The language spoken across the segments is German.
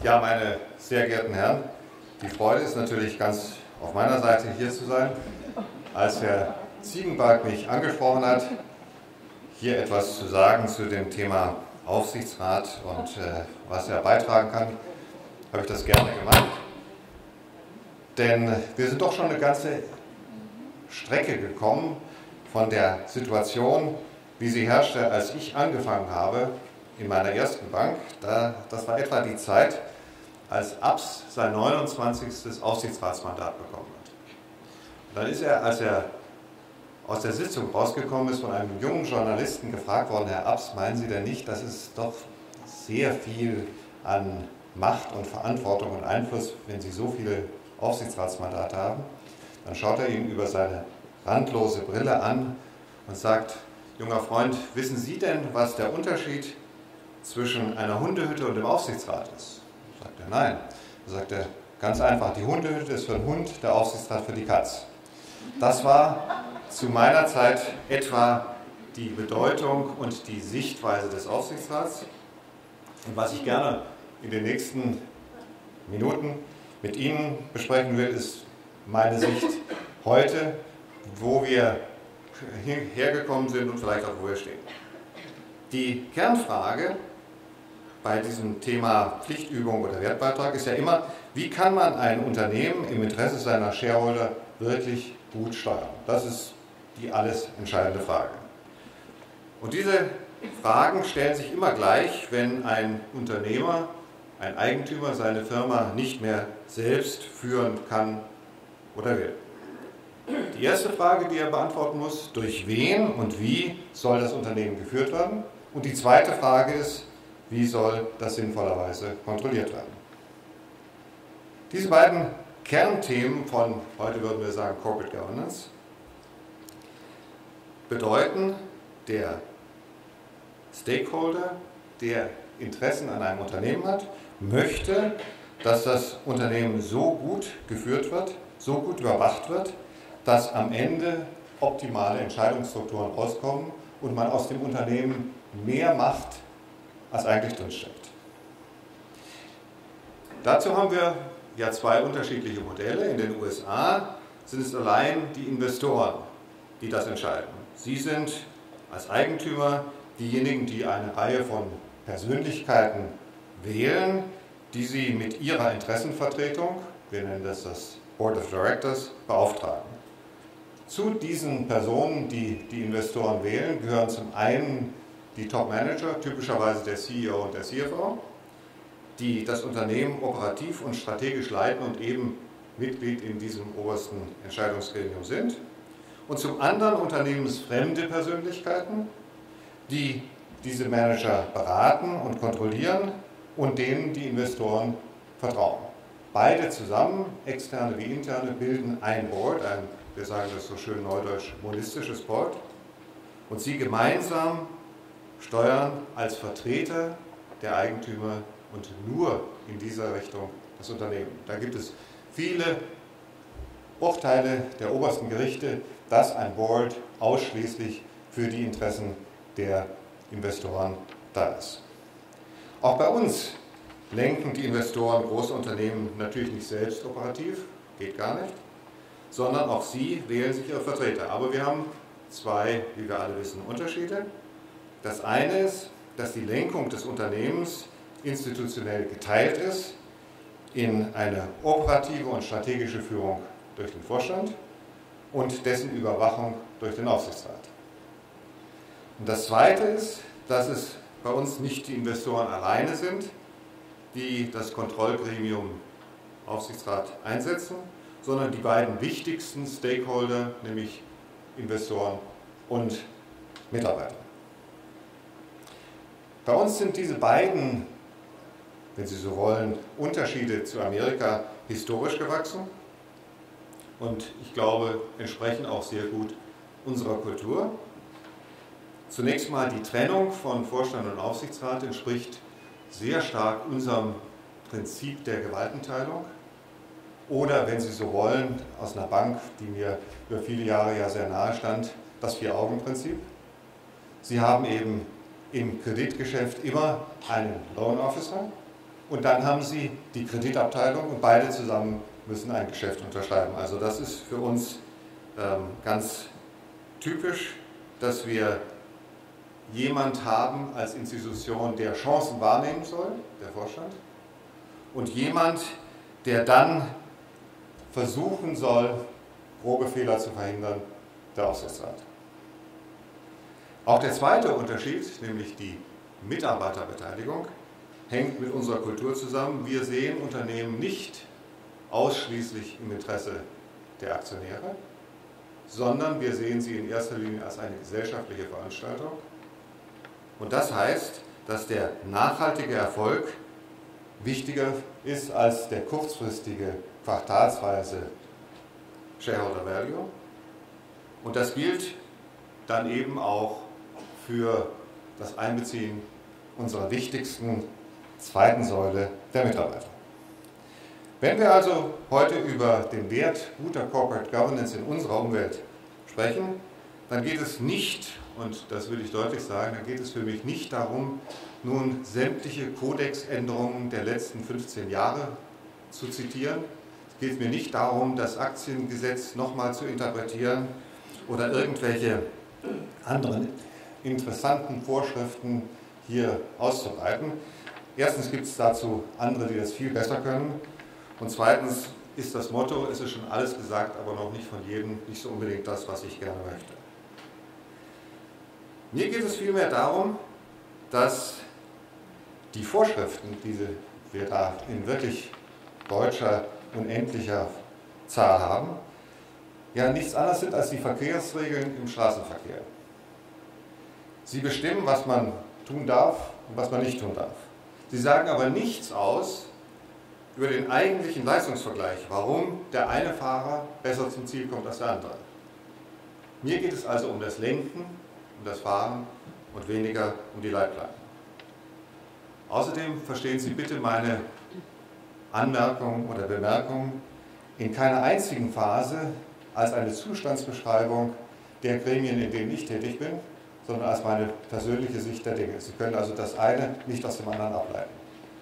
Ja, meine sehr geehrten Herren, die Freude ist natürlich ganz auf meiner Seite, hier zu sein. Als Herr Ziegenbalg mich angesprochen hat, hier etwas zu sagen zu dem Thema Aufsichtsrat und was er beitragen kann, habe ich das gerne gemacht. Denn wir sind doch schon eine ganze Strecke gekommen von der Situation, wie sie herrschte, als ich angefangen habe in meiner ersten Bank. Das war etwa die Zeit, als Abs sein 29. Aufsichtsratsmandat bekommen hat. Und dann ist er, als er aus der Sitzung rausgekommen ist, von einem jungen Journalisten gefragt worden: Herr Abs, meinen Sie denn nicht, das ist doch sehr viel an Macht und Verantwortung und Einfluss, wenn Sie so viele Aufsichtsratsmandate haben? Dann schaut er ihn über seine randlose Brille an und sagt: Junger Freund, wissen Sie denn, was der Unterschied zwischen einer Hundehütte und dem Aufsichtsrat ist? Sagt er: Nein. Da sagt er: Ganz einfach, die Hundehütte ist für den Hund, der Aufsichtsrat für die Katz. Das war zu meiner Zeit etwa die Bedeutung und die Sichtweise des Aufsichtsrats. Und was ich gerne in den nächsten Minuten mit Ihnen besprechen will, ist meine Sicht heute, wo wir hergekommen sind und vielleicht auch wo wir stehen. Die Kernfrage bei diesem Thema Pflichtübung oder Wertbeitrag ist ja immer, wie kann man ein Unternehmen im Interesse seiner Shareholder wirklich gut steuern? Das ist die alles entscheidende Frage. Und diese Fragen stellen sich immer gleich, wenn ein Unternehmer, ein Eigentümer seine Firma nicht mehr selbst führen kann oder will. Die erste Frage, die er beantworten muss: Durch wen und wie soll das Unternehmen geführt werden? Und die zweite Frage ist: Wie soll das sinnvollerweise kontrolliert werden? Diese beiden Kernthemen von, heute würden wir sagen, Corporate Governance, bedeuten, der Stakeholder, der Interessen an einem Unternehmen hat, möchte, dass das Unternehmen so gut geführt wird, so gut überwacht wird, dass am Ende optimale Entscheidungsstrukturen rauskommen und man aus dem Unternehmen mehr macht, als eigentlich drinsteckt. Dazu haben wir ja zwei unterschiedliche Modelle. In den USA sind es allein die Investoren, die das entscheiden. Sie sind als Eigentümer diejenigen, die eine Reihe von Persönlichkeiten wählen, die sie mit ihrer Interessenvertretung, wir nennen das Board of Directors, beauftragen. Zu diesen Personen, die die Investoren wählen, gehören zum einen die Top-Manager, typischerweise der CEO und der CFO, die das Unternehmen operativ und strategisch leiten und eben Mitglied in diesem obersten Entscheidungsgremium sind. Und zum anderen unternehmensfremde Persönlichkeiten, die diese Manager beraten und kontrollieren und denen die Investoren vertrauen. Beide zusammen, externe wie interne, bilden ein Board, wir sagen das so schön neudeutsch, monistisches Board. Und sie gemeinsam steuern als Vertreter der Eigentümer und nur in dieser Richtung das Unternehmen. Da gibt es viele Urteile der obersten Gerichte, dass ein Board ausschließlich für die Interessen der Investoren da ist. Auch bei uns lenken die Investoren große Unternehmen natürlich nicht selbst operativ, geht gar nicht, sondern auch sie wählen sich ihre Vertreter. Aber wir haben zwei, wie wir alle wissen, Unterschiede. Das eine ist, dass die Lenkung des Unternehmens institutionell geteilt ist in eine operative und strategische Führung durch den Vorstand und dessen Überwachung durch den Aufsichtsrat. Und das Zweite ist, dass es bei uns nicht die Investoren alleine sind, die das Kontrollgremium Aufsichtsrat einsetzen, sondern die beiden wichtigsten Stakeholder, nämlich Investoren und Mitarbeiter. Bei uns sind diese beiden, wenn Sie so wollen, Unterschiede zu Amerika historisch gewachsen und ich glaube, entsprechen auch sehr gut unserer Kultur. Zunächst mal die Trennung von Vorstand und Aufsichtsrat entspricht sehr stark unserem Prinzip der Gewaltenteilung. Oder, wenn Sie so wollen, aus einer Bank, die mir über viele Jahre ja sehr nahe stand, das Vier-Augen-Prinzip. Sie haben eben im Kreditgeschäft immer einen Loan Officer, und dann haben Sie die Kreditabteilung und beide zusammen müssen ein Geschäft unterschreiben. Also das ist für uns ganz typisch, dass wir jemand haben als Institution, der Chancen wahrnehmen soll, der Vorstand, und jemand, der dann versuchen soll, grobe Fehler zu verhindern, der Aufsichtsrat. Auch der zweite Unterschied, nämlich die Mitarbeiterbeteiligung, hängt mit unserer Kultur zusammen. Wir sehen Unternehmen nicht ausschließlich im Interesse der Aktionäre, sondern wir sehen sie in erster Linie als eine gesellschaftliche Veranstaltung. Und das heißt, dass der nachhaltige Erfolg wichtiger ist als der kurzfristige, quartalsweise Shareholder Value. Und das gilt dann eben auch für das Einbeziehen unserer wichtigsten zweiten Säule der Mitarbeiter. Wenn wir also heute über den Wert guter Corporate Governance in unserer Umwelt sprechen, dann geht es nicht, und das will ich deutlich sagen, dann geht es für mich nicht darum, nun sämtliche Kodexänderungen der letzten 15 Jahre zu zitieren. Es geht mir nicht darum, das Aktiengesetz nochmal zu interpretieren oder irgendwelche anderen interessanten Vorschriften hier auszubreiten. Erstens gibt es dazu andere, die das viel besser können. Und zweitens ist das Motto, es ist schon alles gesagt, aber noch nicht von jedem, nicht so unbedingt das, was ich gerne möchte. Mir geht es vielmehr darum, dass die Vorschriften, die wir da in wirklich deutscher, unendlicher Zahl haben, ja nichts anderes sind als die Verkehrsregeln im Straßenverkehr. Sie bestimmen, was man tun darf und was man nicht tun darf. Sie sagen aber nichts aus über den eigentlichen Leistungsvergleich, warum der eine Fahrer besser zum Ziel kommt als der andere. Mir geht es also um das Lenken, um das Fahren und weniger um die Leitplanken. Außerdem verstehen Sie bitte meine Anmerkung oder Bemerkung in keiner einzigen Phase als eine Zustandsbeschreibung der Gremien, in denen ich tätig bin, sondern als meine persönliche Sicht der Dinge. Sie können also das eine nicht aus dem anderen ableiten.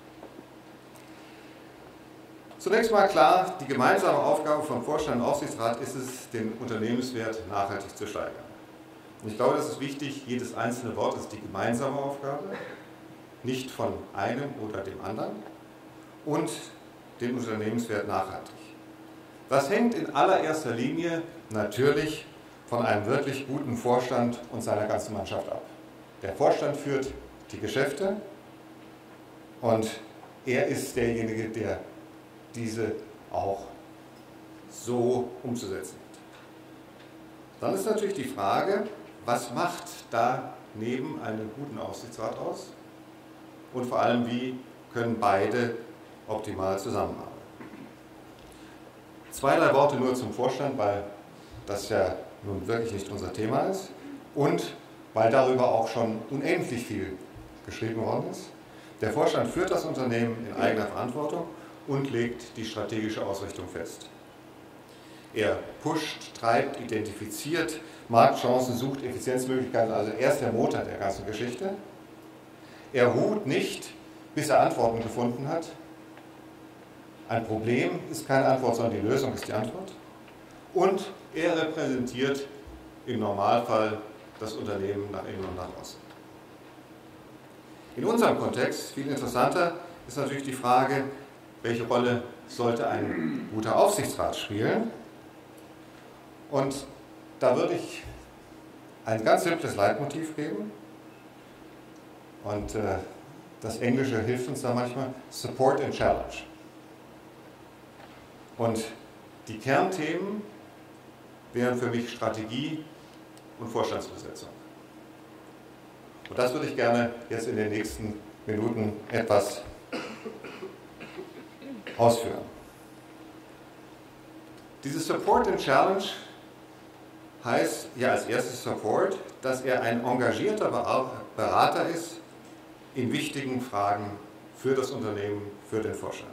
Zunächst mal klar, die gemeinsame Aufgabe von Vorstand und Aufsichtsrat ist es, den Unternehmenswert nachhaltig zu steigern. Und ich glaube, das ist wichtig, jedes einzelne Wort ist die gemeinsame Aufgabe, nicht von einem oder dem anderen, und den Unternehmenswert nachhaltig. Das hängt in allererster Linie natürlich von einem wirklich guten Vorstand und seiner ganzen Mannschaft ab. Der Vorstand führt die Geschäfte und er ist derjenige, der diese auch so umzusetzen hat. Dann ist natürlich die Frage, was macht da neben einem guten Aufsichtsrat aus? Und vor allem, wie können beide optimal zusammenarbeiten? 2, 3 Worte nur zum Vorstand, weil das ja nun wirklich nicht unser Thema ist und weil darüber auch schon unendlich viel geschrieben worden ist. Der Vorstand führt das Unternehmen in eigener Verantwortung und legt die strategische Ausrichtung fest. Er pusht, treibt, identifiziert Marktchancen, sucht Effizienzmöglichkeiten, also er ist der Motor der ganzen Geschichte. Er ruht nicht, bis er Antworten gefunden hat. Ein Problem ist keine Antwort, sondern die Lösung ist die Antwort. Und er repräsentiert im Normalfall das Unternehmen nach innen und nach außen. In unserem Kontext, viel interessanter, ist natürlich die Frage, welche Rolle sollte ein guter Aufsichtsrat spielen? Und da würde ich ein ganz simples Leitmotiv geben. Und das Englische hilft uns da manchmal, Support and Challenge. Und die Kernthemen wären für mich Strategie und Vorstandsbesetzung. Und das würde ich gerne jetzt in den nächsten Minuten etwas ausführen. Dieses Support and Challenge heißt ja als erstes Support, dass er ein engagierter Berater ist in wichtigen Fragen für das Unternehmen, für den Vorstand.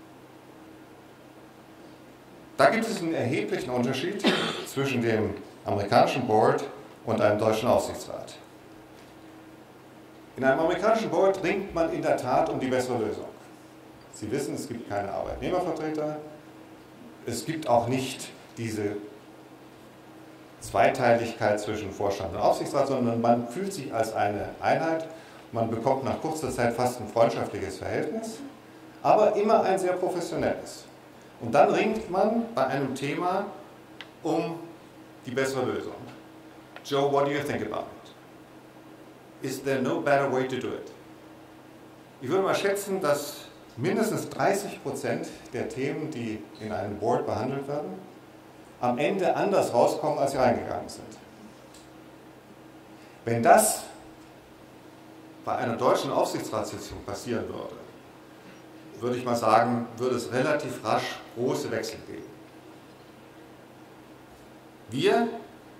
Da gibt es einen erheblichen Unterschied zwischen dem amerikanischen Board und einem deutschen Aufsichtsrat. In einem amerikanischen Board ringt man in der Tat um die bessere Lösung. Sie wissen, es gibt keine Arbeitnehmervertreter, es gibt auch nicht diese Zweiteiligkeit zwischen Vorstand und Aufsichtsrat, sondern man fühlt sich als eine Einheit, man bekommt nach kurzer Zeit fast ein freundschaftliches Verhältnis, aber immer ein sehr professionelles. Und dann ringt man bei einem Thema um die bessere Lösung. Joe, what do you think about it? Is there no better way to do it? Ich würde mal schätzen, dass mindestens 30% der Themen, die in einem Board behandelt werden, am Ende anders rauskommen, als sie reingegangen sind. Wenn das bei einer deutschen Aufsichtsratssitzung passieren würde, würde ich mal sagen, würde es relativ rasch große Wechsel geben. Wir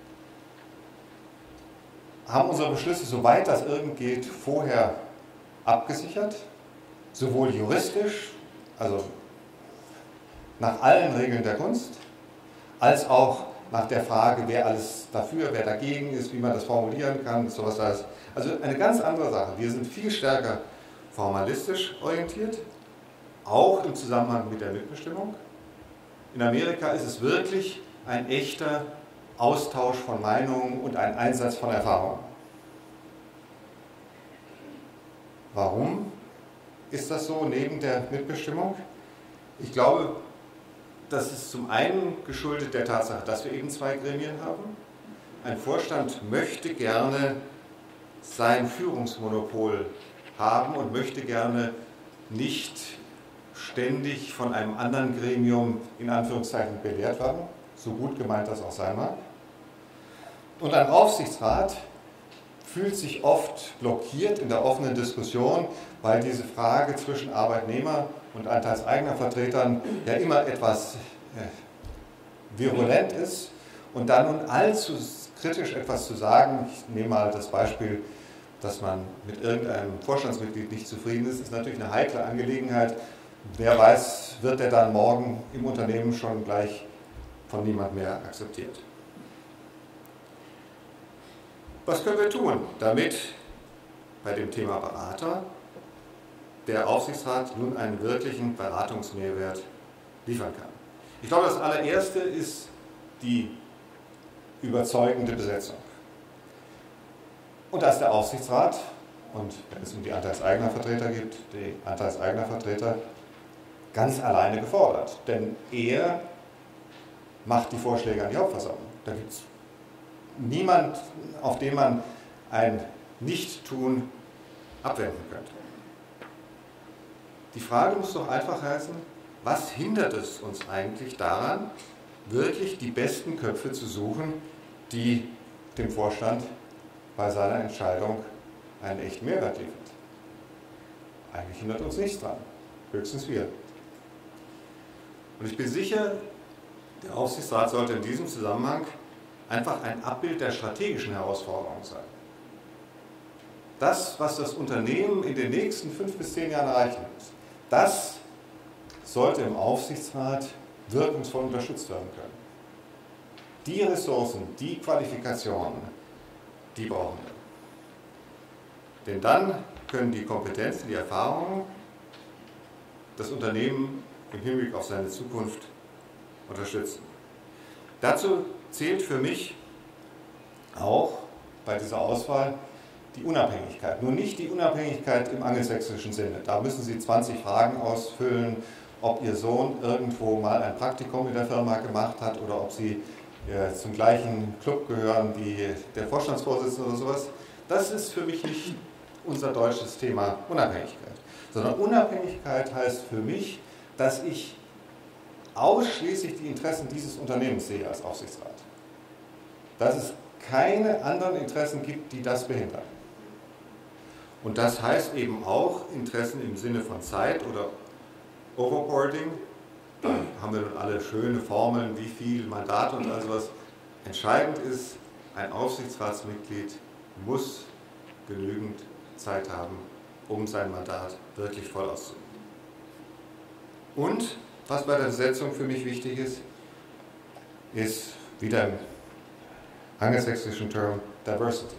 haben unsere Beschlüsse, soweit das irgend geht, vorher abgesichert, sowohl juristisch, also nach allen Regeln der Kunst, als auch nach der Frage, wer alles dafür, wer dagegen ist, wie man das formulieren kann, sowas alles. Also eine ganz andere Sache. Wir sind viel stärker formalistisch orientiert, auch im Zusammenhang mit der Mitbestimmung. In Amerika ist es wirklich ein echter Austausch von Meinungen und ein Einsatz von Erfahrungen. Warum ist das so neben der Mitbestimmung? Ich glaube, das ist zum einen geschuldet der Tatsache, dass wir eben zwei Gremien haben. Ein Vorstand möchte gerne sein Führungsmonopol haben und möchte gerne nicht ständig von einem anderen Gremium in Anführungszeichen belehrt werden, so gut gemeint das auch sein mag. Und ein Aufsichtsrat fühlt sich oft blockiert in der offenen Diskussion, weil diese Frage zwischen Arbeitnehmer und anteilseigener Vertretern ja immer etwas virulent ist. Und da nun allzu kritisch etwas zu sagen, ich nehme mal das Beispiel, dass man mit irgendeinem Vorstandsmitglied nicht zufrieden ist, ist natürlich eine heikle Angelegenheit. Wer weiß, wird er dann morgen im Unternehmen schon gleich von niemand mehr akzeptiert. Was können wir tun, damit bei dem Thema Berater der Aufsichtsrat nun einen wirklichen Beratungsmehrwert liefern kann? Ich glaube, das allererste ist die überzeugende Besetzung. Und da ist der Aufsichtsrat, und wenn es um die Anteilseignervertreter geht, die Anteilseignervertreter ganz alleine gefordert. Denn er macht die Vorschläge an die Hauptversammlung. Da gibt es niemand, auf den man ein Nichttun abwenden könnte. Die Frage muss doch einfach heißen, was hindert es uns eigentlich daran, wirklich die besten Köpfe zu suchen, die dem Vorstand bei seiner Entscheidung einen echten Mehrwert liefert? Eigentlich hindert uns nichts dran, höchstens wir. Und ich bin sicher, der Aufsichtsrat sollte in diesem Zusammenhang einfach ein Abbild der strategischen Herausforderungen sein. Das, was das Unternehmen in den nächsten 5 bis 10 Jahren erreichen muss, das sollte im Aufsichtsrat wirkungsvoll unterstützt werden können. Die Ressourcen, die Qualifikationen, die brauchen wir. Denn dann können die Kompetenzen, die Erfahrungen das Unternehmen im Hinblick auf seine Zukunft unterstützen. Dazu zählt für mich auch bei dieser Auswahl die Unabhängigkeit. Nur nicht die Unabhängigkeit im angelsächsischen Sinne. Da müssen Sie 20 Fragen ausfüllen, ob Ihr Sohn irgendwo mal ein Praktikum in der Firma gemacht hat oder ob Sie zum gleichen Club gehören wie der Vorstandsvorsitzende oder sowas. Das ist für mich nicht unser deutsches Thema Unabhängigkeit. Sondern Unabhängigkeit heißt für mich, dass ich ausschließlich die Interessen dieses Unternehmens sehe als Aufsichtsrat. Dass es keine anderen Interessen gibt, die das behindern. Und das heißt eben auch Interessen im Sinne von Zeit oder Overboarding. Da haben wir nun alle schöne Formeln, wie viel Mandate und all sowas. Entscheidend ist, ein Aufsichtsratsmitglied muss genügend Zeit haben, um sein Mandat wirklich voll auszuüben. Und was bei der Besetzung für mich wichtig ist, ist wieder im angelsächsischen Term Diversity.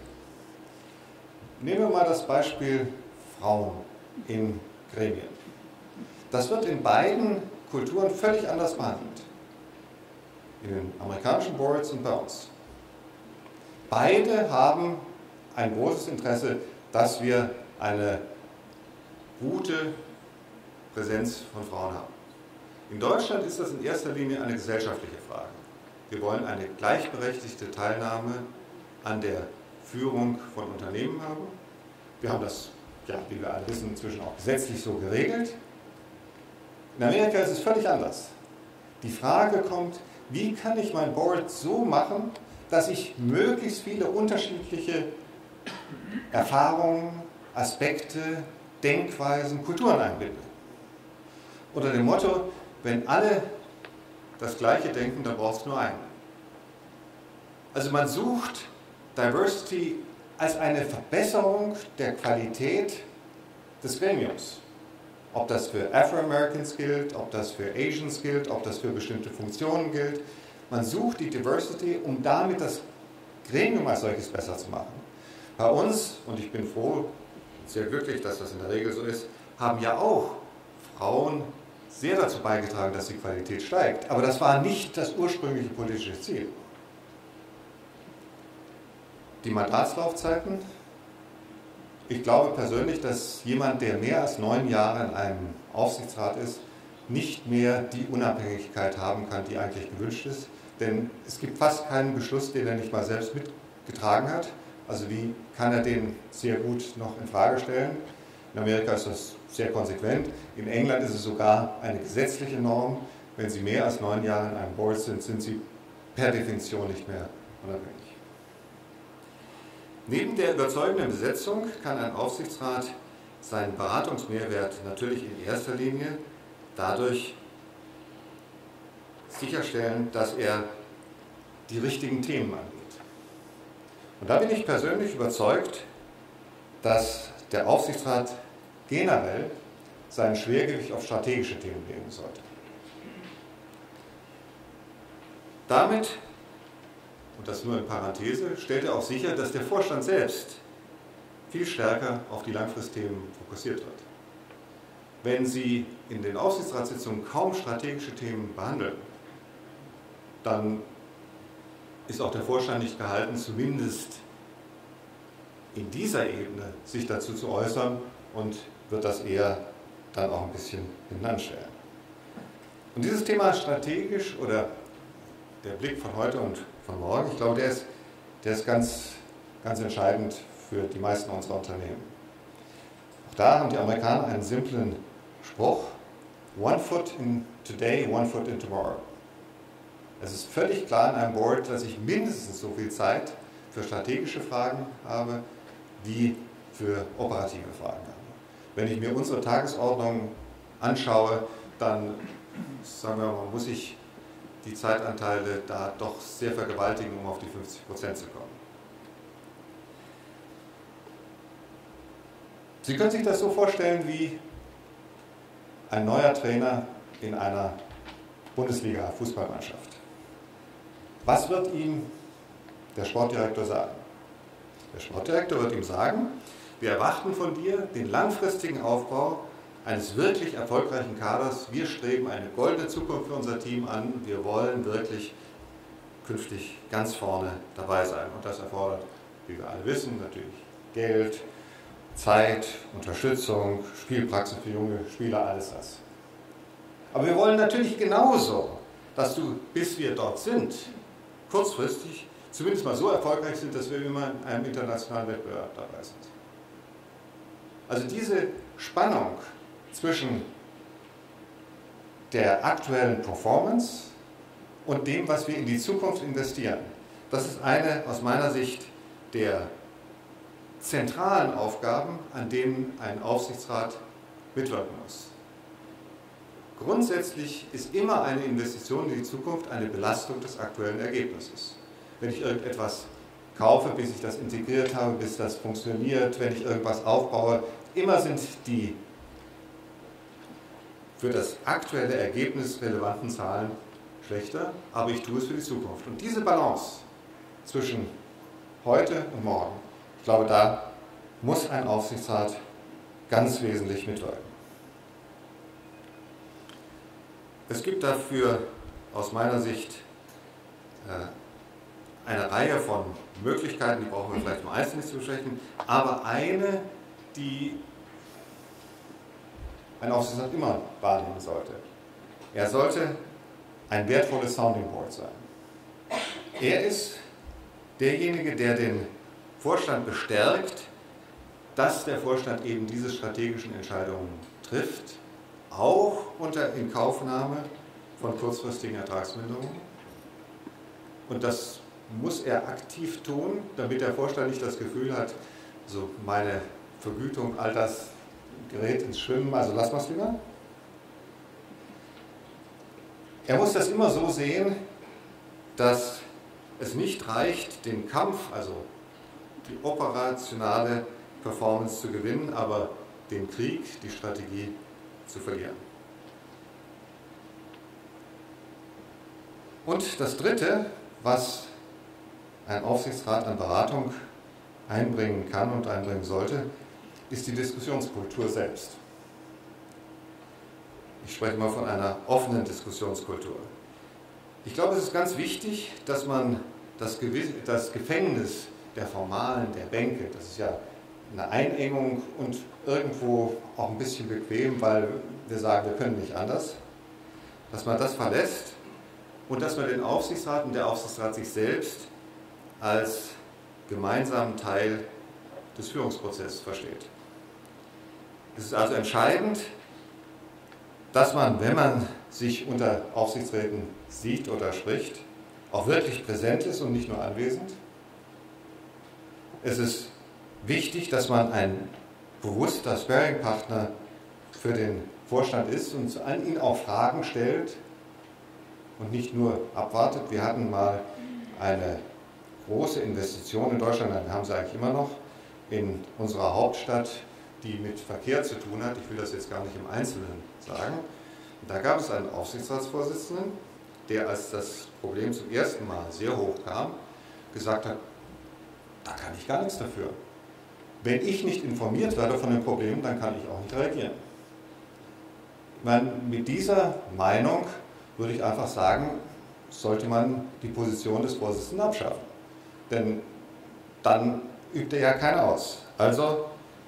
Nehmen wir mal das Beispiel Frauen in Gremien. Das wird in beiden Kulturen völlig anders behandelt. In den amerikanischen Boards und bei uns. Beide haben ein großes Interesse, dass wir eine gute Präsenz von Frauen haben. In Deutschland ist das in erster Linie eine gesellschaftliche Frage. Wir wollen eine gleichberechtigte Teilnahme an der Führung von Unternehmen haben. Wir haben das, ja, wie wir alle wissen, inzwischen auch gesetzlich so geregelt. In Amerika ist es völlig anders. Die Frage kommt, wie kann ich mein Board so machen, dass ich möglichst viele unterschiedliche Erfahrungen, Aspekte, Denkweisen, Kulturen einbinde. Unter dem Motto, wenn alle das Gleiche denken, dann braucht es nur einen. Also man sucht Diversity als eine Verbesserung der Qualität des Gremiums. Ob das für Afro-Americans gilt, ob das für Asians gilt, ob das für bestimmte Funktionen gilt. Man sucht die Diversity, um damit das Gremium als solches besser zu machen. Bei uns, und ich bin froh, sehr glücklich, dass das in der Regel so ist, haben ja auch Frauen sehr dazu beigetragen, dass die Qualität steigt. Aber das war nicht das ursprüngliche politische Ziel. Die Mandatslaufzeiten. Ich glaube persönlich, dass jemand, der mehr als 9 Jahre in einem Aufsichtsrat ist, nicht mehr die Unabhängigkeit haben kann, die eigentlich gewünscht ist. Denn es gibt fast keinen Beschluss, den er nicht mal selbst mitgetragen hat. Also wie kann er den sehr gut noch in Frage stellen? In Amerika ist das sehr konsequent. In England ist es sogar eine gesetzliche Norm. Wenn Sie mehr als 9 Jahre in einem Board sind, sind Sie per Definition nicht mehr unabhängig. Neben der überzeugenden Besetzung kann ein Aufsichtsrat seinen Beratungsmehrwert natürlich in erster Linie dadurch sicherstellen, dass er die richtigen Themen angeht. Und da bin ich persönlich überzeugt, dass der Aufsichtsrat generell sein Schwergewicht auf strategische Themen legen sollte. Damit, und das nur in Parenthese, stellt er auch sicher, dass der Vorstand selbst viel stärker auf die Langfristthemen fokussiert wird. Wenn Sie in den Aufsichtsratssitzungen kaum strategische Themen behandeln, dann ist auch der Vorstand nicht gehalten, zumindest in dieser Ebene sich dazu zu äußern und wird das eher dann auch ein bisschen hinten anstellen. Und dieses Thema strategisch oder der Blick von heute und von morgen, ich glaube, der ist ganz entscheidend für die meisten unserer Unternehmen. Auch da haben die Amerikaner einen simplen Spruch: One foot in today, one foot in tomorrow. Es ist völlig klar in einem Board, dass ich mindestens so viel Zeit für strategische Fragen habe, wie für operative Fragen habe. Wenn ich mir unsere Tagesordnung anschaue, dann sagen wir mal, muss ich die Zeitanteile da doch sehr vergewaltigen, um auf die 50% zu kommen. Sie können sich das so vorstellen wie ein neuer Trainer in einer Bundesliga-Fußballmannschaft. Was wird ihm der Sportdirektor sagen? Der Sportdirektor wird ihm sagen: Wir erwarten von dir den langfristigen Aufbau eines wirklich erfolgreichen Kaders. Wir streben eine goldene Zukunft für unser Team an. Wir wollen wirklich künftig ganz vorne dabei sein. Und das erfordert, wie wir alle wissen, natürlich Geld, Zeit, Unterstützung, Spielpraxis für junge Spieler, alles das. Aber wir wollen natürlich genauso, dass du, bis wir dort sind, kurzfristig zumindest mal so erfolgreich sind, dass wir immer in einem internationalen Wettbewerb dabei sind. Also diese Spannung zwischen der aktuellen Performance und dem, was wir in die Zukunft investieren, das ist eine aus meiner Sicht der zentralen Aufgaben, an denen ein Aufsichtsrat mitwirken muss. Grundsätzlich ist immer eine Investition in die Zukunft eine Belastung des aktuellen Ergebnisses. Wenn ich irgendetwas kaufe, bis ich das integriert habe, bis das funktioniert, wenn ich irgendwas aufbaue, immer sind die für das aktuelle Ergebnis relevanten Zahlen schlechter, aber ich tue es für die Zukunft. Und diese Balance zwischen heute und morgen, ich glaube, da muss ein Aufsichtsrat ganz wesentlich mitwirken. Es gibt dafür aus meiner Sicht eine Reihe von Möglichkeiten, die brauchen wir vielleicht im Einzelnen zu besprechen, aber eine, die ein Aufsichtsrat immer wahrnehmen sollte. Er sollte ein wertvolles Sounding Board sein. Er ist derjenige, der den Vorstand bestärkt, dass der Vorstand eben diese strategischen Entscheidungen trifft, auch unter Inkaufnahme von kurzfristigen Ertragsminderungen. Und das muss er aktiv tun, damit der Vorstand nicht das Gefühl hat, so meine Vergütung, all das gerät ins Schwimmen, also lassen wir es lieber. Er muss das immer so sehen, dass es nicht reicht, den Kampf, also die operationale Performance zu gewinnen, aber den Krieg, die Strategie zu verlieren. Und das Dritte, was ein Aufsichtsrat an Beratung einbringen kann und einbringen sollte, ist die Diskussionskultur selbst. Ich spreche mal von einer offenen Diskussionskultur. Ich glaube, es ist ganz wichtig, dass man das Gefängnis der Formalen, der Bänke, das ist ja eine Einengung und irgendwo auch ein bisschen bequem, weil wir sagen, wir können nicht anders, dass man das verlässt und dass man den Aufsichtsrat und der Aufsichtsrat sich selbst als gemeinsamen Teil des Führungsprozesses versteht. Es ist also entscheidend, dass man, wenn man sich unter Aufsichtsräten sieht oder spricht, auch wirklich präsent ist und nicht nur anwesend. Es ist wichtig, dass man ein bewusster Sparringpartner für den Vorstand ist und an ihn auch Fragen stellt und nicht nur abwartet. Wir hatten mal eine große Investition in Deutschland, wir haben sie eigentlich immer noch, in unserer Hauptstadt, die mit Verkehr zu tun hat. Ich will das jetzt gar nicht im Einzelnen sagen. Und da gab es einen Aufsichtsratsvorsitzenden, der, als das Problem zum ersten Mal sehr hoch kam, gesagt hat, da kann ich gar nichts dafür. Wenn ich nicht informiert werde von den Problemen, dann kann ich auch nicht reagieren. Ich meine, mit dieser Meinung würde ich einfach sagen, sollte man die Position des Vorsitzenden abschaffen. Denn dann übt er ja keiner aus. Also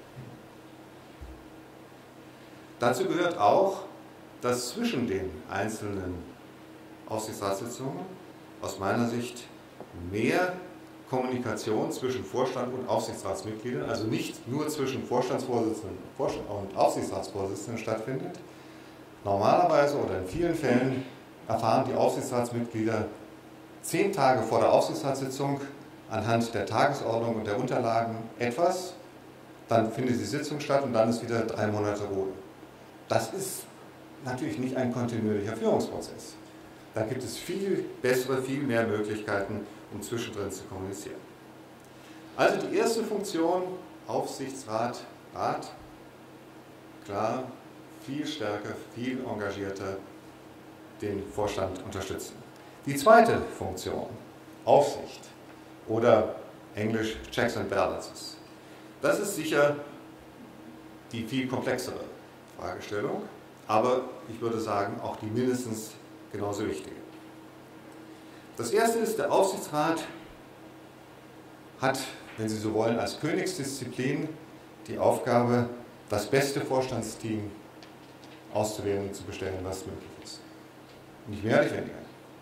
dazu gehört auch, dass zwischen den einzelnen Aufsichtsratssitzungen aus meiner Sicht mehr Kommunikation zwischen Vorstand und Aufsichtsratsmitgliedern, also nicht nur zwischen Vorstandsvorsitzenden und Aufsichtsratsvorsitzenden stattfindet. Normalerweise oder in vielen Fällen erfahren die Aufsichtsratsmitglieder 10 Tage vor der Aufsichtsratssitzung anhand der Tagesordnung und der Unterlagen etwas, dann findet die Sitzung statt und dann ist wieder 3 Monate Ruhe. Das ist natürlich nicht ein kontinuierlicher Führungsprozess. Da gibt es viel bessere, viel mehr Möglichkeiten, um zwischendrin zu kommunizieren. Also die erste Funktion, Aufsichtsrat, Rat, klar, viel stärker, viel engagierter den Vorstand unterstützen. Die zweite Funktion, Aufsicht oder Englisch Checks and Balances. Das ist sicher die viel komplexere Fragestellung, aber ich würde sagen auch die mindestens genauso wichtige. Das erste ist, der Aufsichtsrat hat, wenn Sie so wollen, als Königsdisziplin die Aufgabe, das beste Vorstandsteam auszuwählen und zu bestellen, was möglich ist. Nicht mehr, nicht weniger.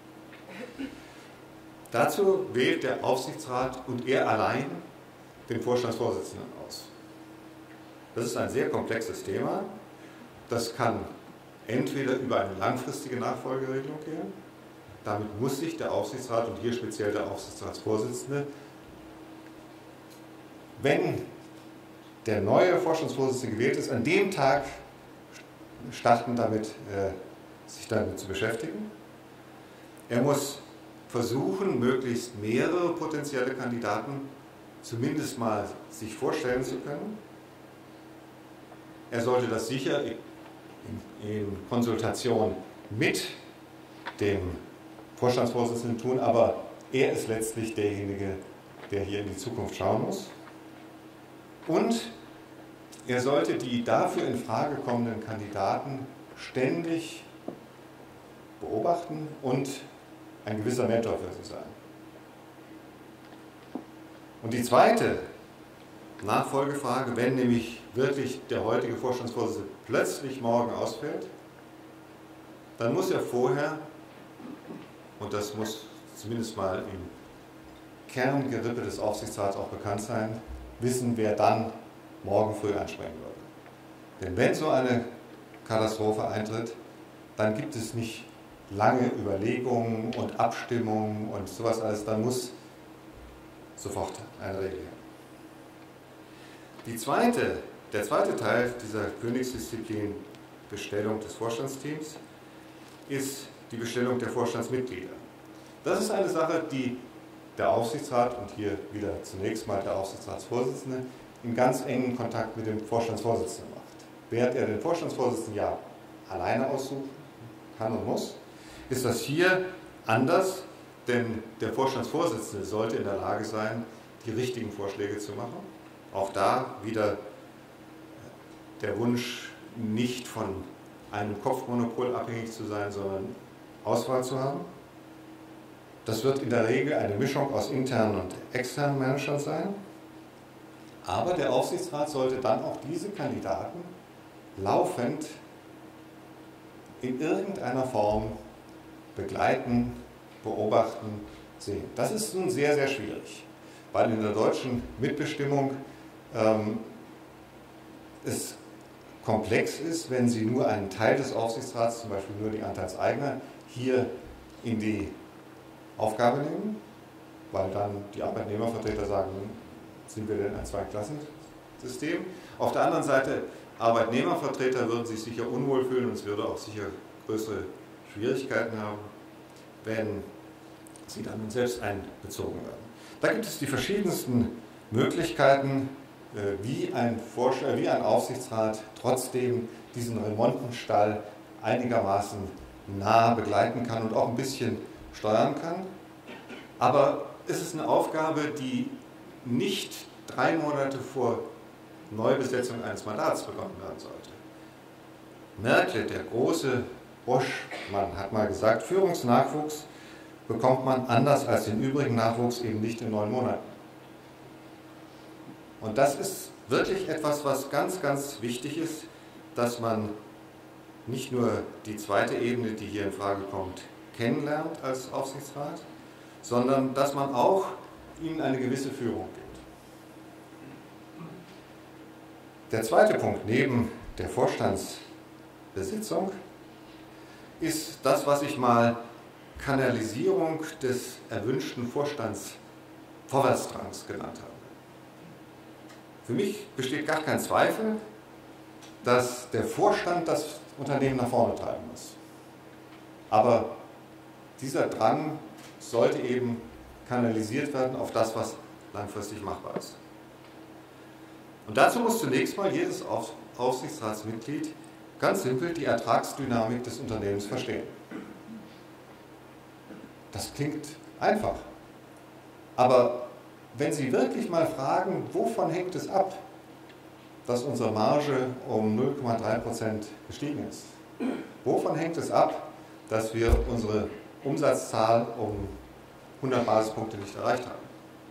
Dazu wählt der Aufsichtsrat und er allein den Vorstandsvorsitzenden aus. Das ist ein sehr komplexes Thema. Das kann entweder über eine langfristige Nachfolgeregelung gehen. Damit muss sich der Aufsichtsrat und hier speziell der Aufsichtsratsvorsitzende, wenn der neue Vorstandsvorsitzende gewählt ist, an dem Tag starten damit, sich damit zu beschäftigen. Er muss versuchen, möglichst mehrere potenzielle Kandidaten zumindest mal sich vorstellen zu können. Er sollte das sicher in Konsultation mit dem Vorstandsvorsitzenden tun, aber er ist letztlich derjenige, der hier in die Zukunft schauen muss. Und er sollte die dafür in Frage kommenden Kandidaten ständig beobachten und ein gewisser Mentor für sie sein. Und die zweite Nachfolgefrage, wenn nämlich wirklich der heutige Vorstandsvorsitzende plötzlich morgen ausfällt, dann muss er vorher, und das muss zumindest mal im Kerngerippe des Aufsichtsrats auch bekannt sein, wissen, wer dann morgen früh einspringen würde. Denn wenn so eine Katastrophe eintritt, dann gibt es nicht lange Überlegungen und Abstimmungen und sowas alles, dann muss sofort eine Regel her. Der zweite Teil dieser Königsdisziplin Bestellung des Vorstandsteams ist die Bestellung der Vorstandsmitglieder. Das ist eine Sache, die der Aufsichtsrat und hier wieder zunächst mal der Aufsichtsratsvorsitzende in ganz engen Kontakt mit dem Vorstandsvorsitzenden macht. Während er den Vorstandsvorsitzenden ja alleine aussuchen kann und muss, ist das hier anders, denn der Vorstandsvorsitzende sollte in der Lage sein, die richtigen Vorschläge zu machen. Auch da wieder der Wunsch, nicht von einem Kopfmonopol abhängig zu sein, sondern Auswahl zu haben. Das wird in der Regel eine Mischung aus internen und externen Managern sein. Aber der Aufsichtsrat sollte dann auch diese Kandidaten laufend in irgendeiner Form begleiten, beobachten, sehen. Das ist nun sehr, sehr schwierig, weil in der deutschen Mitbestimmung es komplex ist, wenn Sie nur einen Teil des Aufsichtsrats, zum Beispiel nur die Anteilseigner, hier in die Aufgabe nehmen, weil dann die Arbeitnehmervertreter sagen, sind wir denn ein Zweiklassensystem? Auf der anderen Seite, Arbeitnehmervertreter würden sich sicher unwohl fühlen und es würde auch sicher größere Schwierigkeiten haben, wenn sie dann selbst einbezogen werden. Da gibt es die verschiedensten Möglichkeiten, wie ein Aufsichtsrat trotzdem diesen Remontenstall einigermaßen nah begleiten kann und auch ein bisschen steuern kann. Aber es ist eine Aufgabe, die nicht 3 Monate vor Neubesetzung eines Mandats begonnen werden sollte. Merkel, der große Bosch-Mann, hat mal gesagt, Führungsnachwuchs bekommt man anders als den übrigen Nachwuchs eben nicht in 9 Monaten. Und das ist wirklich etwas, was ganz, ganz wichtig ist, dass man nicht nur die zweite Ebene, die hier in Frage kommt, kennenlernt als Aufsichtsrat, sondern dass man auch ihnen eine gewisse Führung gibt. Der zweite Punkt neben der Vorstandsbesitzung ist das, was ich mal Kanalisierung des erwünschten Vorstandsvorwärtsdrangs genannt habe. Für mich besteht gar kein Zweifel, dass der Vorstand das Unternehmen nach vorne treiben muss. Aber dieser Drang sollte eben kanalisiert werden auf das, was langfristig machbar ist. Und dazu muss zunächst mal jedes Aufsichtsratsmitglied ganz simpel die Ertragsdynamik des Unternehmens verstehen. Das klingt einfach. Aber wenn Sie wirklich mal fragen, wovon hängt es ab, dass unsere Marge um 0,3% gestiegen ist? Wovon hängt es ab, dass wir unsere Umsatzzahl um 100 Basispunkte nicht erreicht haben?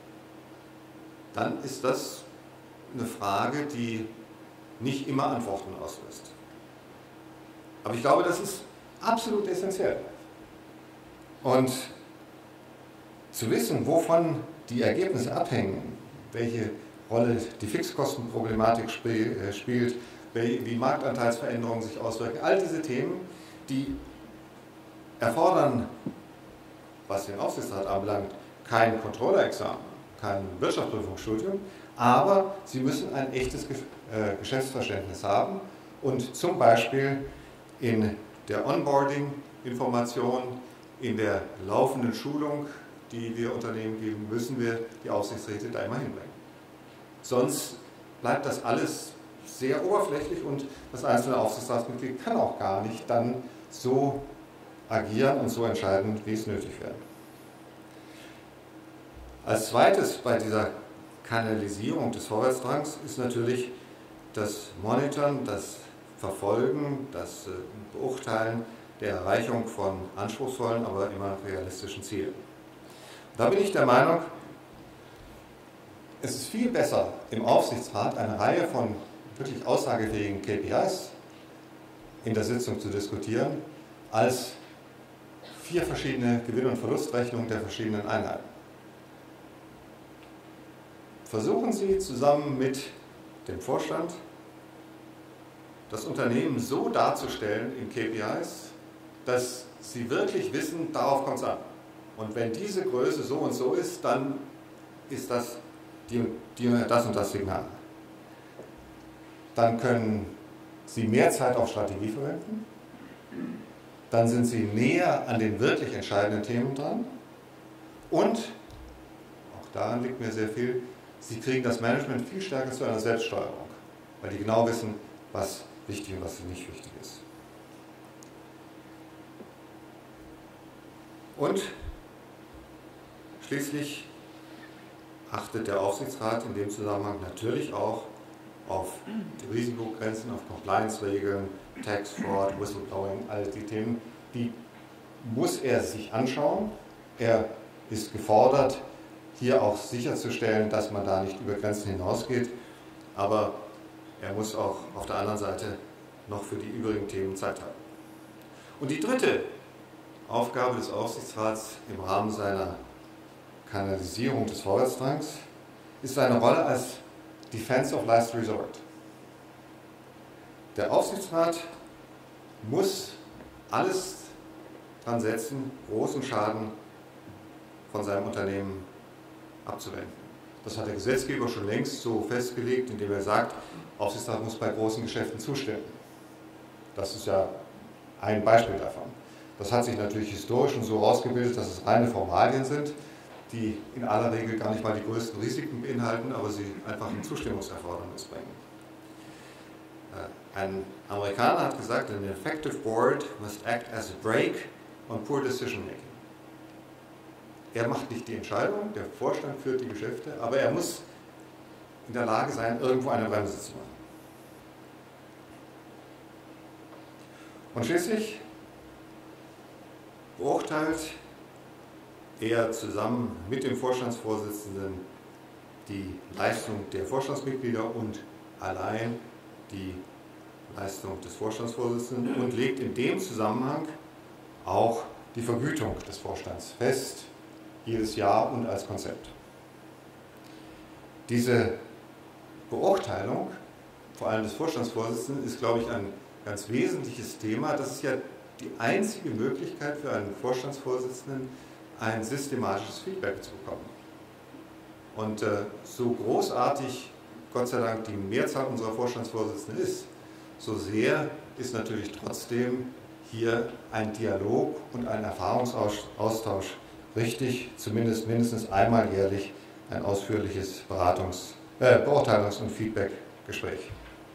Dann ist das eine Frage, die nicht immer Antworten auslöst. Aber ich glaube, das ist absolut essentiell. Und zu wissen, wovon die Ergebnisse abhängen, welche Rolle die Fixkostenproblematik spielt, wie Marktanteilsveränderungen sich auswirken, all diese Themen, die erfordern, was den Aufsichtsrat anbelangt, kein Controller-Examen, kein Wirtschaftsprüfungsstudium, aber sie müssen ein echtes Geschäftsverständnis haben und zum Beispiel in der Onboarding-Information, in der laufenden Schulung, die wir Unternehmen geben, müssen wir die Aufsichtsräte da immer hinbringen. Sonst bleibt das alles sehr oberflächlich und das einzelne Aufsichtsratsmitglied kann auch gar nicht dann so agieren und so entscheiden, wie es nötig wäre. Als zweites bei dieser Kanalisierung des Vorwärtsdrangs ist natürlich das Monitoren, das Verfolgen, das Beurteilen der Erreichung von anspruchsvollen, aber immer realistischen Zielen. Da bin ich der Meinung, es ist viel besser, im Aufsichtsrat eine Reihe von wirklich aussagefähigen KPIs in der Sitzung zu diskutieren, als 4 verschiedene Gewinn- und Verlustrechnungen der verschiedenen Einheiten. Versuchen Sie zusammen mit dem Vorstand, das Unternehmen so darzustellen in KPIs, dass Sie wirklich wissen, darauf kommt es an. Und wenn diese Größe so und so ist, dann ist das das und das Signal. Dann können Sie mehr Zeit auf Strategie verwenden. Dann sind Sie näher an den wirklich entscheidenden Themen dran. Und, auch daran liegt mir sehr viel, Sie kriegen das Management viel stärker zu einer Selbststeuerung, weil die genau wissen, was wichtig und was nicht wichtig ist. Und schließlich achtet der Aufsichtsrat in dem Zusammenhang natürlich auch auf die Risikogrenzen, auf Compliance-Regeln, Tax Fraud, Whistleblowing, all die Themen, die muss er sich anschauen. Er ist gefordert, hier auch sicherzustellen, dass man da nicht über Grenzen hinausgeht, aber er muss auch auf der anderen Seite noch für die übrigen Themen Zeit haben. Und die dritte Aufgabe des Aufsichtsrats im Rahmen seiner Kanalisierung des Vorwärtsdrangs ist seine Rolle als Defense of Last Resort. Der Aufsichtsrat muss alles dran setzen, großen Schaden von seinem Unternehmen abzuwenden. Das hat der Gesetzgeber schon längst so festgelegt, indem er sagt, der Aufsichtsrat muss bei großen Geschäften zustimmen. Das ist ja ein Beispiel davon. Das hat sich natürlich historisch schon so ausgebildet, dass es reine Formalien sind, die in aller Regel gar nicht mal die größten Risiken beinhalten, aber sie einfach ein Zustimmungserfordernis bringen. Ein Amerikaner hat gesagt, an effective board must act as a brake on poor decision making. Er macht nicht die Entscheidung, der Vorstand führt die Geschäfte, aber er muss in der Lage sein, irgendwo eine Bremse zu machen. Und schließlich beurteilt er zusammen mit dem Vorstandsvorsitzenden die Leistung der Vorstandsmitglieder und allein die Leistung des Vorstandsvorsitzenden und legt in dem Zusammenhang auch die Vergütung des Vorstands fest, jedes Jahr und als Konzept. Diese Beurteilung, vor allem des Vorstandsvorsitzenden, ist, glaube ich, ein ganz wesentliches Thema. Das ist ja die einzige Möglichkeit für einen Vorstandsvorsitzenden, ein systematisches Feedback zu bekommen. Und so großartig, Gott sei Dank, die Mehrzahl unserer Vorstandsvorsitzenden ist, so sehr ist natürlich trotzdem hier ein Dialog und ein Erfahrungsaustausch richtig, zumindest mindestens einmal jährlich ein ausführliches Beurteilungs- und Feedbackgespräch.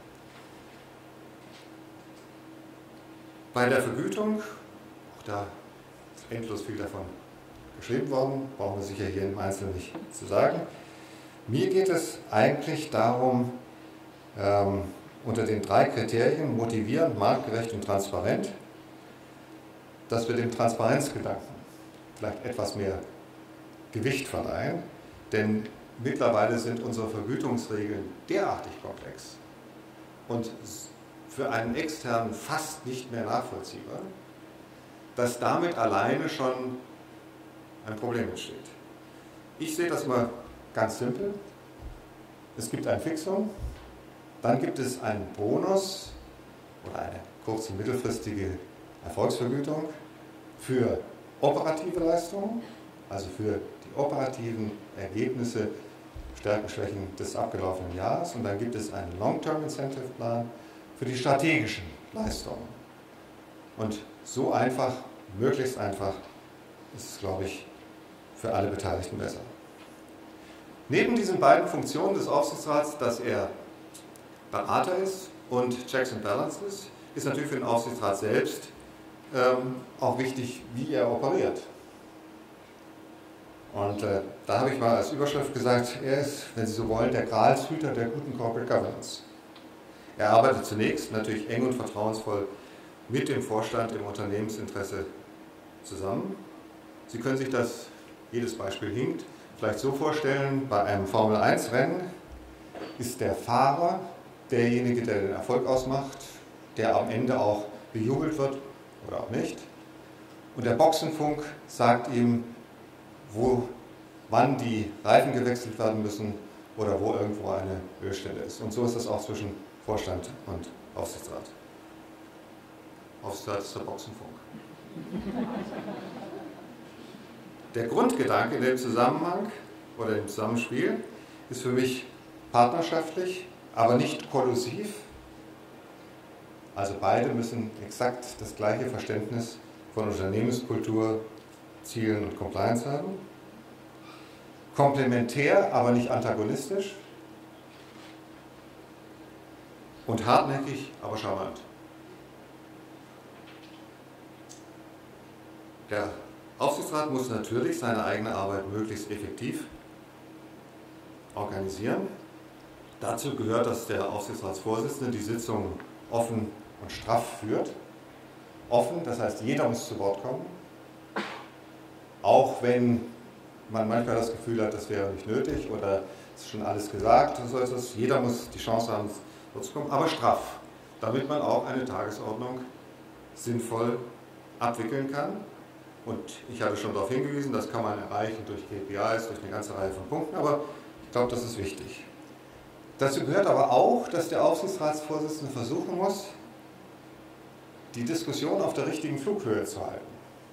Bei der Vergütung, auch da ist endlos viel davon geschrieben worden, brauchen wir sicher hier im Einzelnen nicht zu sagen. Mir geht es eigentlich darum, unter den 3 Kriterien, motivierend, marktgerecht und transparent, dass wir dem Transparenzgedanken vielleicht etwas mehr Gewicht verleihen, denn mittlerweile sind unsere Vergütungsregeln derartig komplex und für einen Externen fast nicht mehr nachvollziehbar, dass damit alleine schon ein Problem entsteht. Ich sehe das mal ganz simpel. Es gibt ein Fixum, dann gibt es einen Bonus oder eine kurz- und mittelfristige Erfolgsvergütung für operative Leistungen, also für die operativen Ergebnisse, Stärken, Schwächen des abgelaufenen Jahres. Und dann gibt es einen Long-Term Incentive Plan für die strategischen Leistungen. Und so einfach, möglichst einfach, ist es, glaube ich, für alle Beteiligten besser. Neben diesen beiden Funktionen des Aufsichtsrats, dass er Berater ist und Checks and Balances, ist natürlich für den Aufsichtsrat selbst auch wichtig, wie er operiert. Und da habe ich mal als Überschrift gesagt, er ist, wenn Sie so wollen, der Gralshüter der guten Corporate Governance. Er arbeitet zunächst natürlich eng und vertrauensvoll mit dem Vorstand im Unternehmensinteresse zusammen. Sie können sich das, jedes Beispiel hinkt, vielleicht so vorstellen, bei einem Formel-1-Rennen ist der Fahrer derjenige, der den Erfolg ausmacht, der am Ende auch bejubelt wird oder auch nicht. Und der Boxenfunk sagt ihm, wann die Reifen gewechselt werden müssen oder wo irgendwo eine Ölstelle ist. Und so ist das auch zwischen Vorstand und Aufsichtsrat. Aufsichtsrat ist der Boxenfunk. Der Grundgedanke in dem Zusammenhang oder im Zusammenspiel ist für mich partnerschaftlich, aber nicht kollusiv. Also beide müssen exakt das gleiche Verständnis von Unternehmenskultur, Zielen und Compliance haben. Komplementär, aber nicht antagonistisch. Und hartnäckig, aber charmant. Der Aufsichtsrat muss natürlich seine eigene Arbeit möglichst effektiv organisieren. Dazu gehört, dass der Aufsichtsratsvorsitzende die Sitzung offen und straff führt. Offen, das heißt, jeder muss zu Wort kommen. Auch wenn man manchmal das Gefühl hat, das wäre nicht nötig oder es ist schon alles gesagt, so ist es. Jeder muss die Chance haben, zu kommen, aber straff, damit man auch eine Tagesordnung sinnvoll abwickeln kann. Und ich hatte schon darauf hingewiesen, das kann man erreichen durch KPIs, durch eine ganze Reihe von Punkten, aber ich glaube, das ist wichtig. Dazu gehört aber auch, dass der Aufsichtsratsvorsitzende versuchen muss, die Diskussion auf der richtigen Flughöhe zu halten.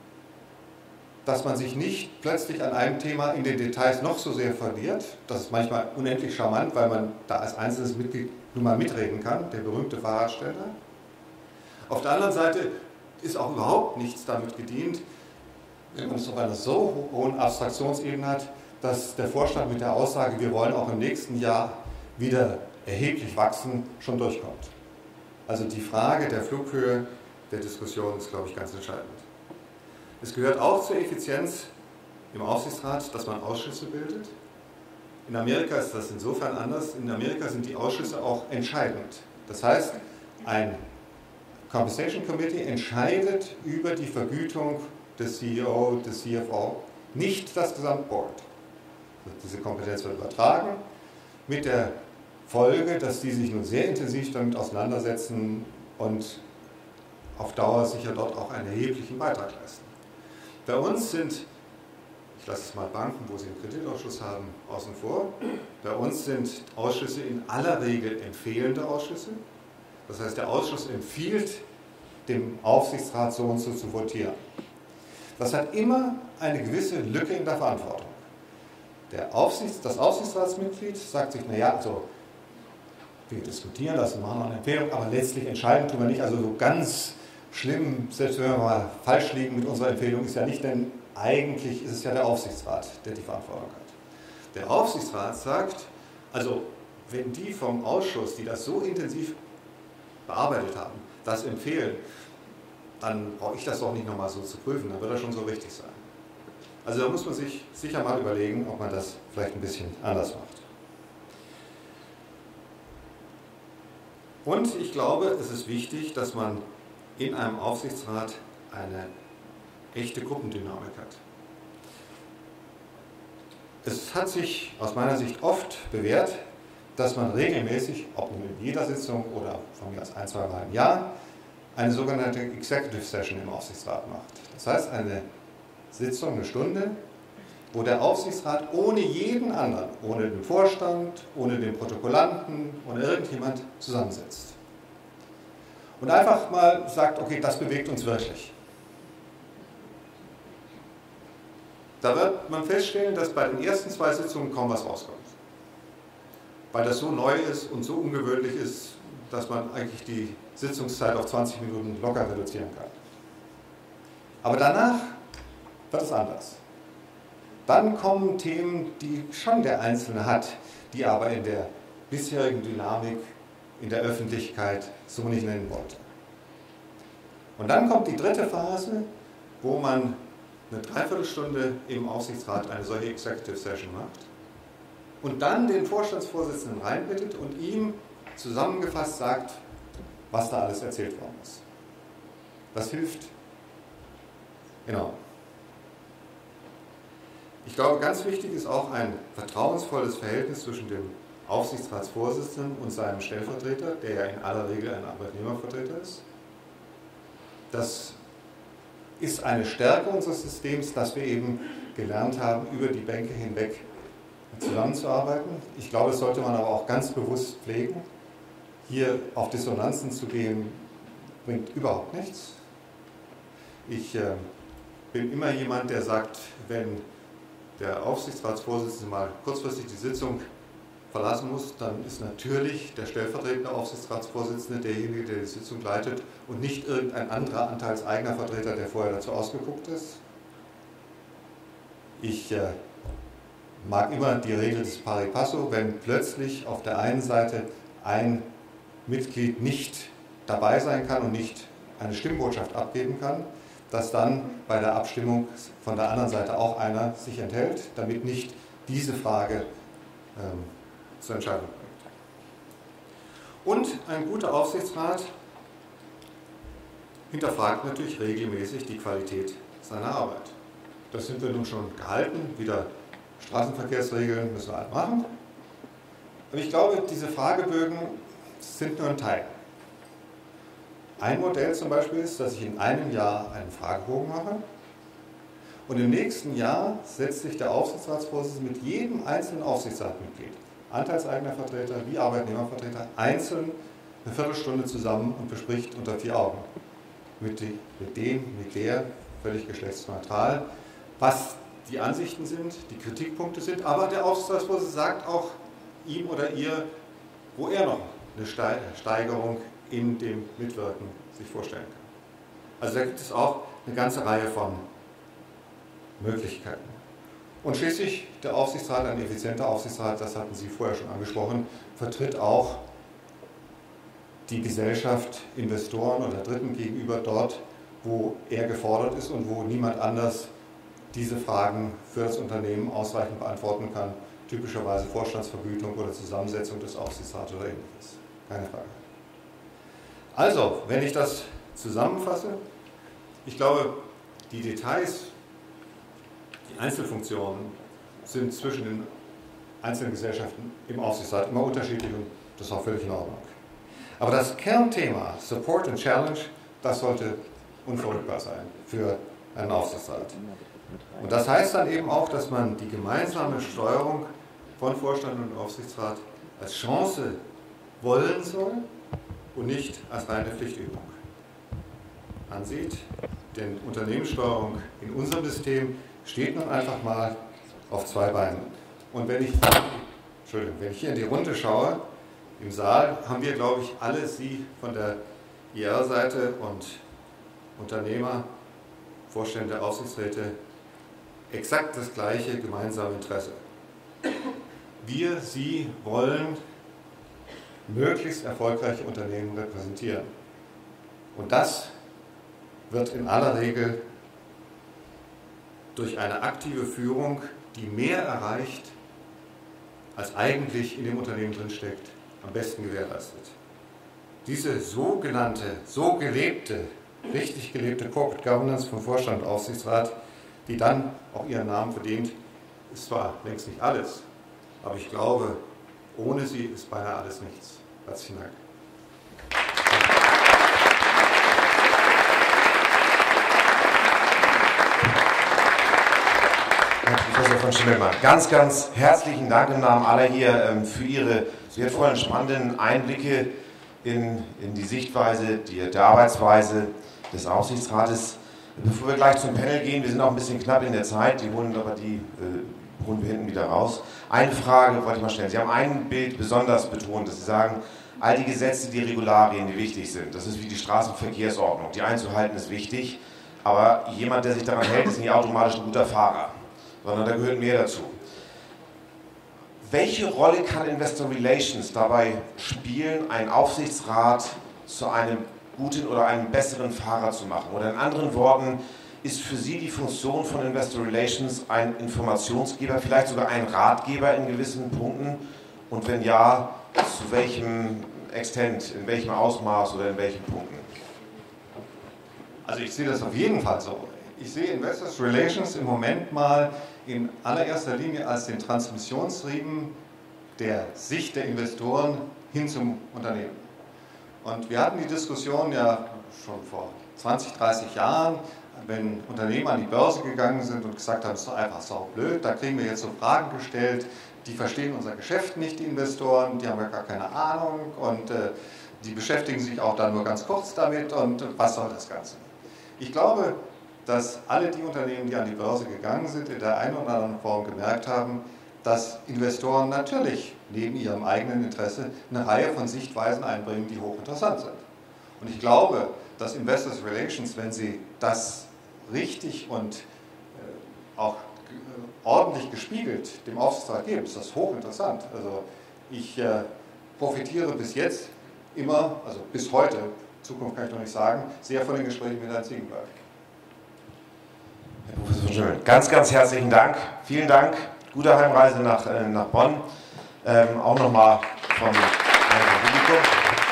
Dass man sich nicht plötzlich an einem Thema in den Details noch so sehr verliert. Das ist manchmal unendlich charmant, weil man da als einzelnes Mitglied nur mal mitreden kann, der berühmte Fahrradständer. Auf der anderen Seite ist auch überhaupt nichts damit gedient, wenn man es auf einer so hohen Abstraktionsebene hat, dass der Vorstand mit der Aussage, wir wollen auch im nächsten Jahr wieder erheblich wachsen, schon durchkommt. Also die Frage der Flughöhe der Diskussion ist, glaube ich, ganz entscheidend. Es gehört auch zur Effizienz im Aufsichtsrat, dass man Ausschüsse bildet. In Amerika ist das insofern anders. In Amerika sind die Ausschüsse auch entscheidend. Das heißt, ein Compensation Committee entscheidet über die Vergütung des CEO, des CFO, nicht das Gesamtboard. Diese Kompetenz wird übertragen mit der Folge, dass die sich nun sehr intensiv damit auseinandersetzen und auf Dauer sicher dort auch einen erheblichen Beitrag leisten. Bei uns sind, ich lasse es mal Banken, wo sie einen Kreditausschuss haben, außen vor, bei uns sind Ausschüsse in aller Regel empfehlende Ausschüsse. Das heißt, der Ausschuss empfiehlt dem Aufsichtsrat so und so zu votieren. Das hat immer eine gewisse Lücke in der Verantwortung. Das Aufsichtsratsmitglied sagt sich, naja, also wir diskutieren das und machen eine Empfehlung, aber letztlich entscheiden tun wir nicht. Also so ganz schlimm, selbst wenn wir mal falsch liegen mit unserer Empfehlung, ist ja nicht, denn eigentlich ist es ja der Aufsichtsrat, der die Verantwortung hat. Der Aufsichtsrat sagt, also wenn die vom Ausschuss, die das so intensiv bearbeitet haben, das empfehlen, dann brauche ich das doch nicht nochmal so zu prüfen, dann wird das schon so richtig sein. Also da muss man sich sicher mal überlegen, ob man das vielleicht ein bisschen anders macht. Und ich glaube, es ist wichtig, dass man in einem Aufsichtsrat eine echte Gruppendynamik hat. Es hat sich aus meiner Sicht oft bewährt, dass man regelmäßig, ob nun in jeder Sitzung oder von mir aus 1-2 Mal im Jahr, eine sogenannte Executive Session im Aufsichtsrat macht. Das heißt, eine Sitzung, eine Stunde, wo der Aufsichtsrat ohne jeden anderen, ohne den Vorstand, ohne den Protokollanten, ohne irgendjemand zusammensetzt. Und einfach mal sagt, okay, das bewegt uns wirklich. Da wird man feststellen, dass bei den ersten 2 Sitzungen kaum was rauskommt. Weil das so neu ist und so ungewöhnlich ist, dass man eigentlich die Sitzungszeit auf 20 Minuten locker reduzieren kann. Aber danach wird es anders. Dann kommen Themen, die schon der Einzelne hat, die aber in der bisherigen Dynamik in der Öffentlichkeit so nicht nennen wollte. Und dann kommt die dritte Phase, wo man eine Dreiviertelstunde im Aufsichtsrat eine solche Executive Session macht und dann den Vorstandsvorsitzenden reinbittet und ihm zusammengefasst sagt, was da alles erzählt worden ist. Das hilft enorm. Ich glaube, ganz wichtig ist auch ein vertrauensvolles Verhältnis zwischen dem Aufsichtsratsvorsitzenden und seinem Stellvertreter, der ja in aller Regel ein Arbeitnehmervertreter ist. Das ist eine Stärke unseres Systems, dass wir eben gelernt haben, über die Bänke hinweg zusammenzuarbeiten. Ich glaube, das sollte man aber auch ganz bewusst pflegen. Hier auf Dissonanzen zu gehen, bringt überhaupt nichts. Ich bin immer jemand, der sagt, wenn der Aufsichtsratsvorsitzende mal kurzfristig die Sitzung verlassen muss, dann ist natürlich der stellvertretende Aufsichtsratsvorsitzende derjenige, der die Sitzung leitet und nicht irgendein anderer anteilseigener Vertreter, der vorher dazu ausgeguckt ist. Ich mag immer die Regel des Pari Passu, wenn plötzlich auf der einen Seite ein Mitglied nicht dabei sein kann und nicht eine Stimmbotschaft abgeben kann, dass dann bei der Abstimmung von der anderen Seite auch einer sich enthält, damit nicht diese Frage zur Entscheidung bringt. Und ein guter Aufsichtsrat hinterfragt natürlich regelmäßig die Qualität seiner Arbeit. Das sind wir nun schon gehalten, wieder Straßenverkehrsregeln müssen wir halt machen. Aber ich glaube, diese Fragebögen sind nur ein Teil. Ein Modell zum Beispiel ist, dass ich in einem Jahr einen Fragebogen mache und im nächsten Jahr setzt sich der Aufsichtsratsvorsitzende mit jedem einzelnen Aufsichtsratmitglied, anteilseigener Vertreter wie Arbeitnehmervertreter, einzeln eine Viertelstunde zusammen und bespricht unter 4 Augen mit der, völlig geschlechtsneutral, was die Ansichten sind, die Kritikpunkte sind, aber der Aufsichtsratsvorsitzende sagt auch ihm oder ihr, wo er noch eine Steigerung in dem Mitwirken sich vorstellen kann. Also da gibt es auch eine ganze Reihe von Möglichkeiten. Und schließlich der Aufsichtsrat, ein effizienter Aufsichtsrat, das hatten Sie vorher schon angesprochen, vertritt auch die Gesellschaft, Investoren oder Dritten gegenüber dort, wo er gefordert ist und wo niemand anders diese Fragen für das Unternehmen ausreichend beantworten kann, typischerweise Vorstandsvergütung oder Zusammensetzung des Aufsichtsrats oder ähnliches. Keine Frage. Also, wenn ich das zusammenfasse, ich glaube, die Details, die Einzelfunktionen sind zwischen den einzelnen Gesellschaften im Aufsichtsrat immer unterschiedlich und das ist auch völlig in Ordnung. Aber das Kernthema Support and Challenge, das sollte unverrückbar sein für einen Aufsichtsrat. Und das heißt dann eben auch, dass man die gemeinsame Steuerung von Vorstand und Aufsichtsrat als Chance wollen soll und nicht als reine Pflichtübung ansieht. Denn Unternehmenssteuerung in unserem System steht nun einfach mal auf 2 Beinen. Und wenn ich hier in die Runde schaue, im Saal haben wir, glaube ich, alle Sie von der IR-Seite und Unternehmer, Vorstände, Aufsichtsräte, exakt das gleiche gemeinsame Interesse. Wir, Sie wollen möglichst erfolgreiche Unternehmen repräsentieren. Und das wird in aller Regel durch eine aktive Führung, die mehr erreicht, als eigentlich in dem Unternehmen drinsteckt, am besten gewährleistet. Diese sogenannte, so gelebte, richtig gelebte Corporate Governance von Vorstand und Aufsichtsrat, die dann auch ihren Namen verdient, ist zwar längst nicht alles, aber ich glaube, ohne sie ist beinahe alles nichts. Herzlichen Dank. Herr Professor von Schimmelmann, ganz, ganz herzlichen Dank im Namen aller hier für Ihre wertvollen, spannenden Einblicke in die Sichtweise, der Arbeitsweise des Aufsichtsrates. Bevor wir gleich zum Panel gehen, wir sind auch ein bisschen knapp in der Zeit, die holen wir hinten wieder raus. Eine Frage wollte ich mal stellen. Sie haben ein Bild besonders betont, dass Sie sagen, all die Gesetze, die Regularien, die wichtig sind, das ist wie die Straßenverkehrsordnung, die einzuhalten ist wichtig, aber jemand, der sich daran hält, ist nicht automatisch ein guter Fahrer, sondern da gehört mehr dazu. Welche Rolle kann Investor Relations dabei spielen, einen Aufsichtsrat zu einem guten oder einem besseren Fahrer zu machen? Oder in anderen Worten, ist für Sie die Funktion von Investor Relations ein Informationsgeber, vielleicht sogar ein Ratgeber in gewissen Punkten? Und wenn ja, zu welchem Extent, in welchem Ausmaß oder in welchen Punkten? Also ich sehe das auf jeden Fall so. Ich sehe Investors Relations im Moment mal in allererster Linie als den Transmissionsriemen der Sicht der Investoren hin zum Unternehmen. Und wir hatten die Diskussion ja schon vor 20, 30 Jahren, wenn Unternehmen an die Börse gegangen sind und gesagt haben, es ist doch einfach saublöd, da kriegen wir jetzt so Fragen gestellt, die verstehen unser Geschäft nicht, die Investoren, die haben ja gar keine Ahnung und die beschäftigen sich auch dann nur ganz kurz damit und was soll das Ganze? Ich glaube, dass alle die Unternehmen, die an die Börse gegangen sind, in der einen oder anderen Form gemerkt haben, dass Investoren natürlich neben ihrem eigenen Interesse eine Reihe von Sichtweisen einbringen, die hochinteressant sind. Und ich glaube, dass Investors Relations, wenn sie das richtig und auch ordentlich gespiegelt dem Aufsichtsrat geben, ist das hochinteressant. Also ich profitiere bis jetzt immer, also bis heute, Zukunft kann ich noch nicht sagen, sehr von den Gesprächen mit Herrn Ziegenberg. Herr Professor von Schimmel, ganz, ganz herzlichen Dank. Vielen Dank. Gute Heimreise nach Bonn. Auch nochmal vom Publikum.